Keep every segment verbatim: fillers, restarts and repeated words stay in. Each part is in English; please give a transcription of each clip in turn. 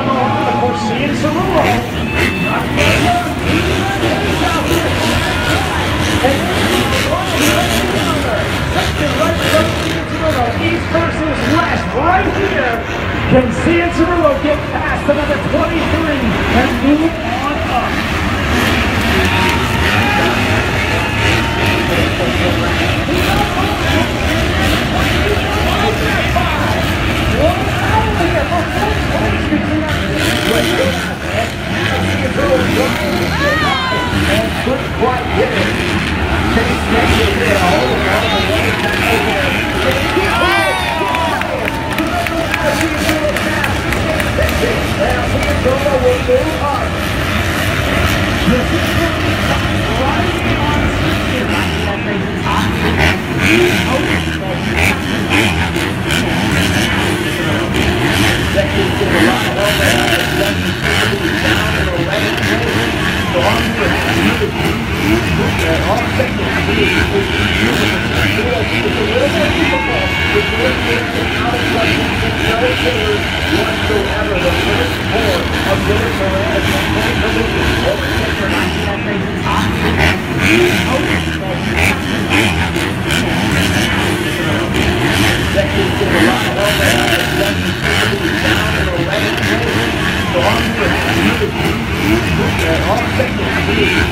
Of course, Cian Cerullo. East versus West right here. Can Cian Cerullo get past another twenty-three and move on up? And couldn't quite get it. Chase next to it all the way back over there. Now Cian Cerullo will move up. Right on Cian. Second to the line over there. Second down to the left. So on to the all second to be it's a little more difficult. It's a little bit out of touch with no hitters whatsoever. The first four of Dennis Moran is one point position. Overtake for nineteen at faces top. Second to the line over there. Second down to the left. So on to the all second to be it's a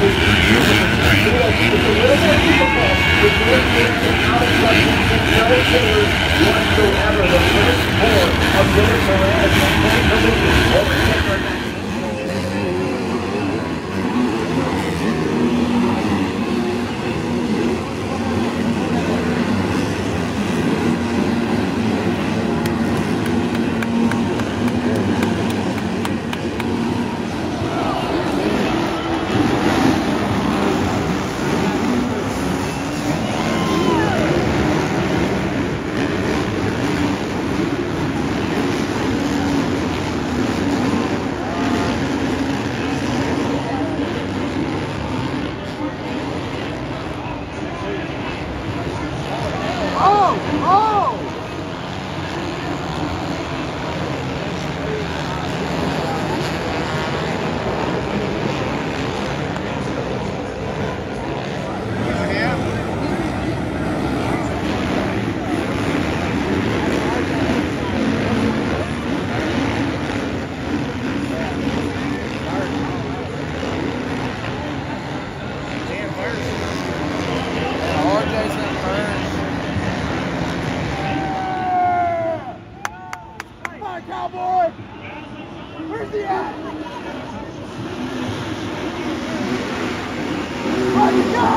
little more difficult. It's a little bit out of touch with no hitters whatsoever. The first four of Dennis Moran is one point position. Overtake for nineteen. Cowboy! Where's he at? Let's go!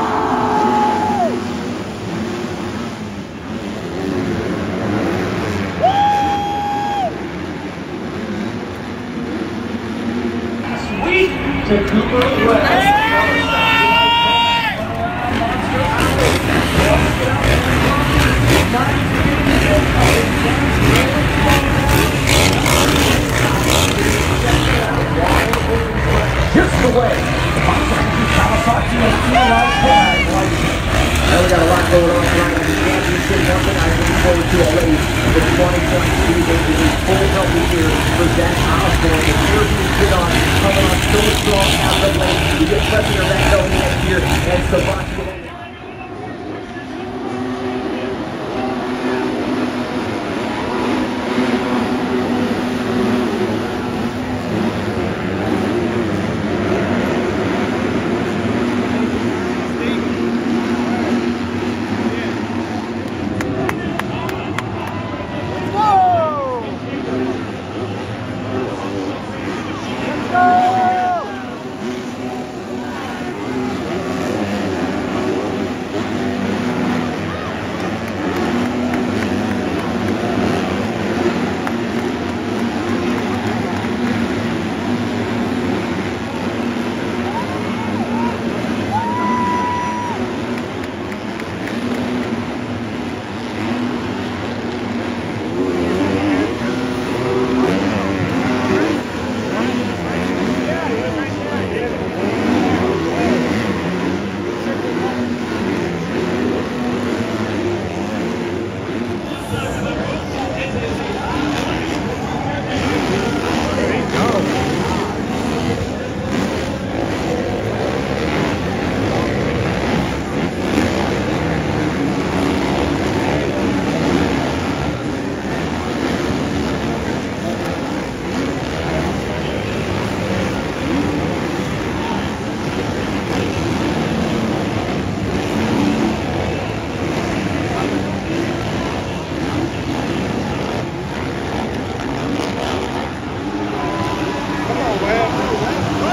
Sweet to Cooper West. Just the way. Kawasaki and T-Line tag. Now we got a lot going on tonight with the championship market. I'm looking forward to already the twenty twenty-two game to be full healthy here for Zach Osborne. The European sit on coming on so strong out of the lane. We get Preston Orlando next year and Sebastian.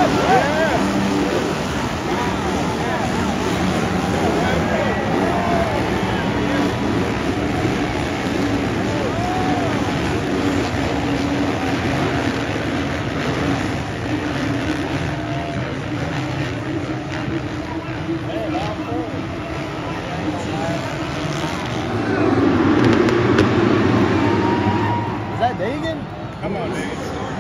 Come on, Megan.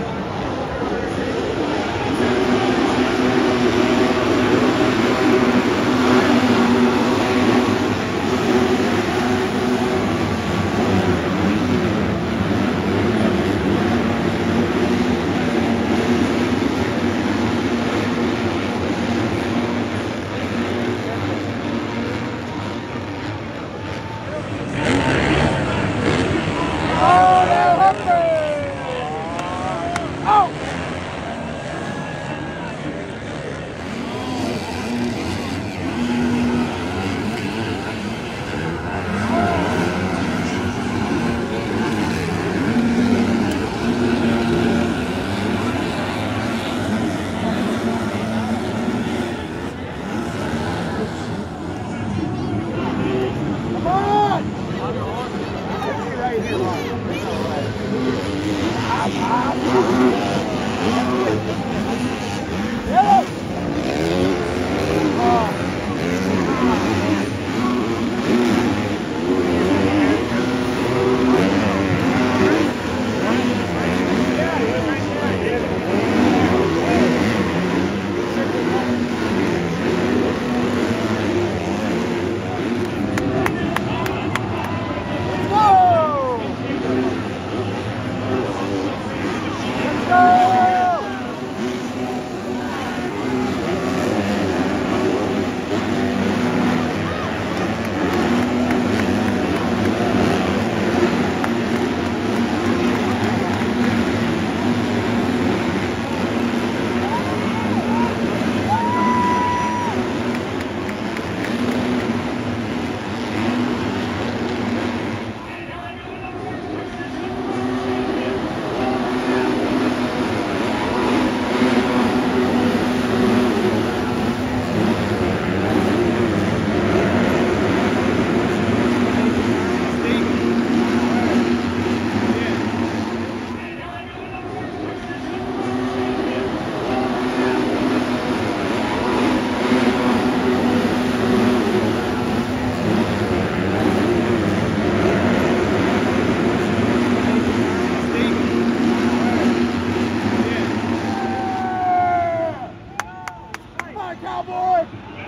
Cowboy!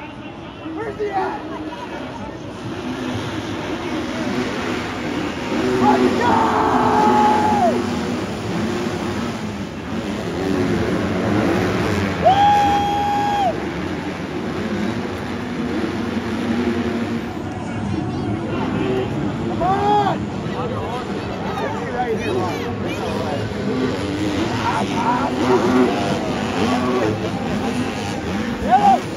Where's he at? Let's go! Woo! Come on! I'll right here, Up, up, up. Yeah.